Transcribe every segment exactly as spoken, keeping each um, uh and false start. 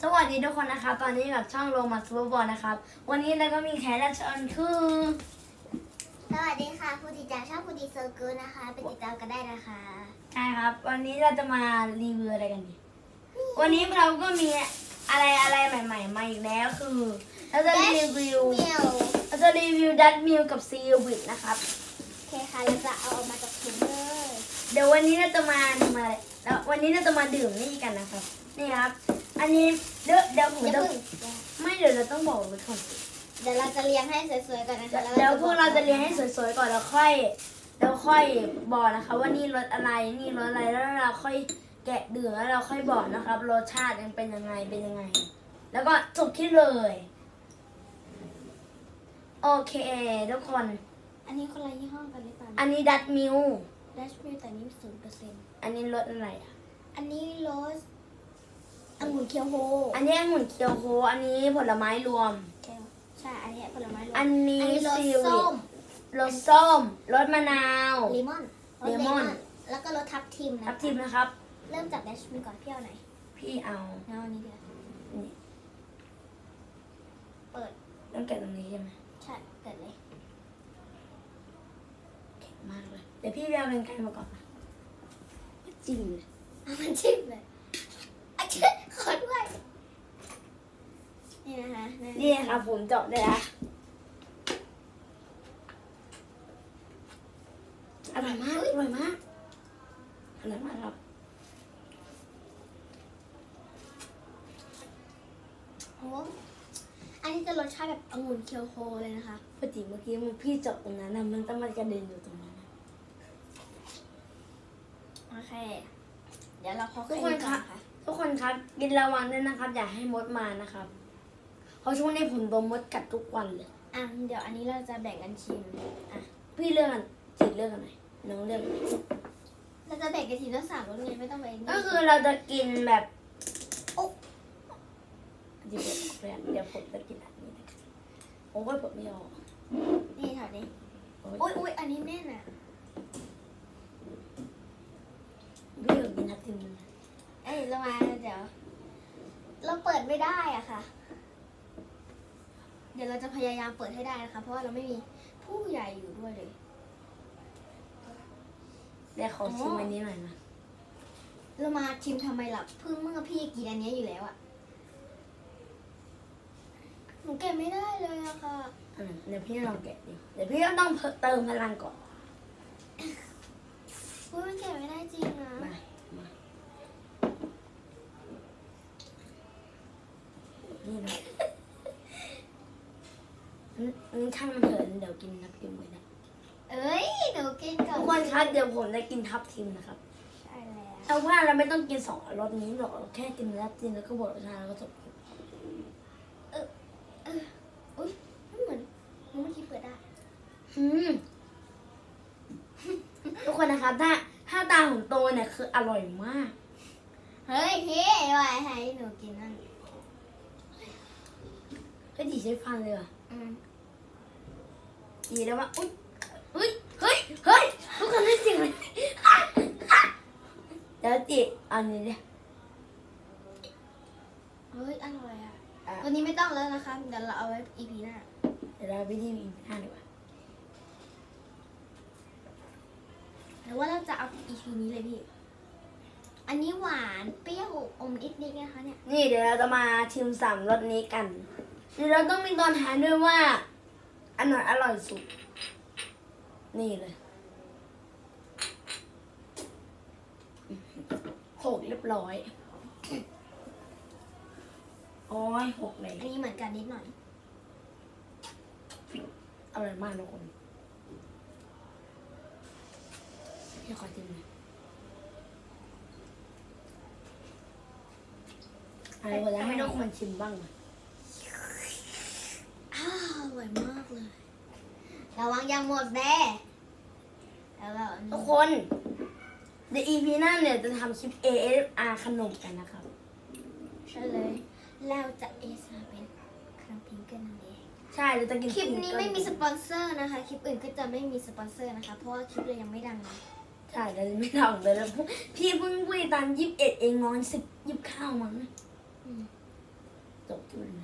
วัสดีทุกคนนะครับตอนนี้กับช่องโรมาซูเปอร์บอลนะครับวันนี้เราก็มีแขกรับเชิญคือสวัสดีค่ะผู้ติดตามช่องผู้ดีเซอร์เกิร์นะคะไปติดตามกันได้นะคะใช่ครับวันนี้เราจะมารีวิวอะไรกันดีวันนี้เราก็มีอะไรอะไรใหม่ๆมาอีกแล้วคือเราจะรีวิวเราจะรีวิวดัตมิลกับซีวิตนะครับโอเคค่ะเราจะเอาออกมาจากถุงเลยเดี๋ยววันนี้เราจะมาทำอะไรแล้ววันนี้เราจะมาดื่มนี่กันนะครับนี่ครับอันนี้เดี๋ยวเดี๋ยวผมจะไม่เดี๋ยวเราต้องบอกเลยก่อนเดี๋ยวเราจะเรียงให้สวยๆก่อนนะคะเดี๋ยวพวกเราจะเรียงให้สวยๆก่อนแล้วค่อยแล้วค่อยบอกนะคะว่านี่รสอะไรนี่รสอะไรแล้วเราค่อยแกะดื่มแล้วเราค่อยบอกนะครับรสชาติมันเป็นยังไงเป็นยังไงแล้วก็จบที่เลยโอเคทุกคนอันนี้คนละยี่ห้อกันหรือเปล่าอันนี้ดัตมิลดัตมิลแต่นี้ศูนย์เปอร์เซ็นต์อันนี้รสอะไรอ่ะอันนี้รสองุ่นเคียวโฮอันนี้องุ่นเคียวโฮอันนี้ผลไม้รวมใช่อันนี้ผลไม้รวมอันนี้รสส้มรสส้มรสมะนาวเลมอนเลมอนแล้วก็รสทับทิมนะทับทิมนะครับเริ่มจากดัชมิลก่อนพี่เอาไหนพี่เอาเอาอันนี้เดี๋ยวนี่เปิดต้องแกะตรงนี้ใช่ไหมใช่เปิดเลยแข็งมากเลยเดี๋ยวพี่ไปเอาเป็นไก่มาก่อนนะจิ้มเลยมันจิ้มเลยขอด้วยนี่นะคะนี่ค่ะผมเจาะได้แล้วอร่อยมากอร่อยมากอร่อยมากครับโอ้อันนี้จะรสชาติแบบองุ่นเคียวโฮเลยนะคะปกติเมื่อกี้มันพี่เจาะตรงนั้นนะมันต้องมากระเด็นอยู่ตรงนั้นโอเคเดี๋ยวเราพอทุกคนครับทุกคนครับกินระวังด้วยนะครับอย่าให้มดมานะครับเพราะช่วงนี้ผมโดนมดกัดทุกวันเลยอ่ะเดี๋ยวอันนี้เราจะแบ่งกันชิมอ่ะพี่เลือกอันจีเลือกอันไหนน้องเลือกเราจะแบ่งกันทีละสามรสไงไม่ต้องไปก็คือเราจะกินแบบโอ้เดี๋ยวเดี๋ยวผมจะกินอันนี้นะครับโอ้ยผมไม่ออกนี่ถอดดิโอ้ยโอ้ยอันนี้แน่น่ะพี่อยากกินทับทิมเอ้ยเรามาเดี๋ยวเราเปิดไม่ได้อ่ะค่ะเดี๋ยวเราจะพยายามเปิดให้ได้นะคะเพราะว่าเราไม่มีผู้ใหญ่อยู่ด้วยเลยเดี๋ยวขอชิมอันนี้หน่อยนะเรามาชิมทำไมล่ะเพิ่งเมื่อพี่กินอันนี้อยู่แล้วอ่ะหนูแกะไม่ได้เลยอะค่ะเดี๋ยวพี่ลองแกะดิเดี๋ยวพี่ต้องเติมพลังก่อนเฮ้ยมันแกะไม่ได้จริงนะมามานี่นะนี่ช่างมันเถอะเดี๋ยวกินทับทิมไว้นะเอ้ยหนูกินก่อนทุกคนครับเดี๋ยวผมจะกินทับทิมนะครับใช่แล้วเอาว่าเราไม่ต้องกินสองรสนี้หรอกแค่กินทับทิมแล้วก็บอกรสชาติแล้วก็จบเออเอออุ้ยมันเหมือนเมื่อกี้เปิดได้อืมทุกคนนะครับถ้าถ้าตาผมโตเนี่ยคืออร่อยมากเฮ้ยพี่วายให้หนูกินนั่นก็ดีใช้ฟันเลยว่ะอืมดีแล้วว่าอุ้ยเฮ้ยเฮ้ยเฮ้ยทุกคนได้จริงเลยเดี๋ยวจีอันนี้ดิเฮ้ยอร่อยอ่ะตัวนี้ไม่ต้องแล้วนะคะเดี๋ยวเราเอาไว้ อี พี หน้าเดี๋ยวเราไปที่ อี พี หน้าดีกว่าหรือว่าเราจะเอา อี พี นี้เลยพี่อันนี้หวานเปรี้ยวอมนิดนิดนะคะเนี่ยนี่เดี๋ยวเราจะมาชิมสามรสนี้กันเดี๋ยวเราต้องมีตอนท้ายด้วยว่าอันไหนอร่อยสุดนี่เลยหกเรียบร้อยโอ้ยหกเลยอันนี้เหมือนกันนิดหน่อยอร่อยมากทุกคนพี่ขอชิมหน่อยอะไรก็จะให้ทุกคนชิมบ้างนะอ้าวอร่อยมากเลยระวังยังหมดแน่แล้วทุกคนใน อี พี หน้าเนี่ยจะทำคลิป เอ เอส อาร์ ขนมกันนะครับใช่เลยเราจะ เอ เอส อาร์ เป็นขนมพิงเกิลนั่นเองใช่เราจะกินคลิปนี้ไม่มีสปอนเซอร์นะคะคลิปอื่นก็จะไม่มีสปอนเซอร์นะคะเพราะว่าคลิปเรายังไม่ดังนะใช่เราไม่ดังเลยแล้วพี่เพิ่งพูดตอนยี่สิบเอ็ดเองงอนสิบยี่สิบเก้ามั้งดูไหม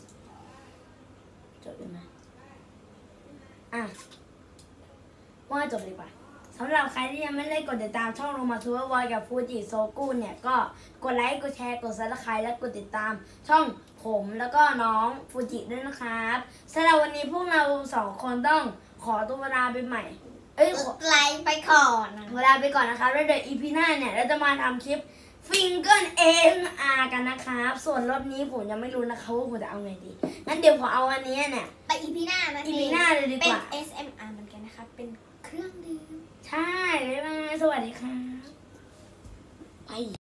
จบเลยไหมอ่ะว่าจบดีกว่าสำหรับใครที่ยังไม่ได้กดติดตามช่องโรมาทูวอยกับฟูจิโซกุเนี่ยก็กดไลค์กดแชร์กดซับสไครต์และกดติดตามช่องผมแล้วก็น้องฟูจิด้วยนะครับสำหรับวันนี้พวกเราสองคนต้องขอตัวลาไปใหม่เอ้ยกดไลค์ไปก่อนนะขอลาไปก่อนนะครับแล้วเดี๋ยวอีพีหน้าเนี่ยเราจะมาทำคลิปฟิงเกิลเอ็นอาร์กันนะครับส่วนรอบนี้ผมยังไม่รู้นะคะว่าผมจะเอาไงดีงั้นเดี๋ยวผมเอาอันนี้เนี่ยไปอีพีหน้านะอีพีหน้าเลยดีกเป็นว่าเอส เอ็ม อาร์ เหมือนกันนะคะเป็นเครื่องดื่มใช่บ๊ายบายสวัสดีครับไป